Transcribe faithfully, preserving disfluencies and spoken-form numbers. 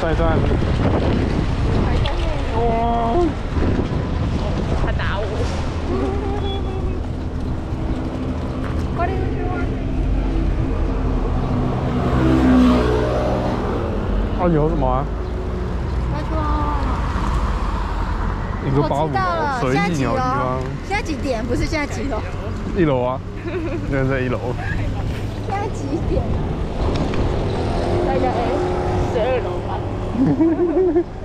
帅帅。哇！ 他打我。快点去玩。 啊，有什么啊？ 快去玩。 你说包什我知道了， 么？随现在几楼意鸟地方？？ 现在几点？不是现在几楼？ 一楼啊，现在在一楼。 现在几点？大概十二楼吧。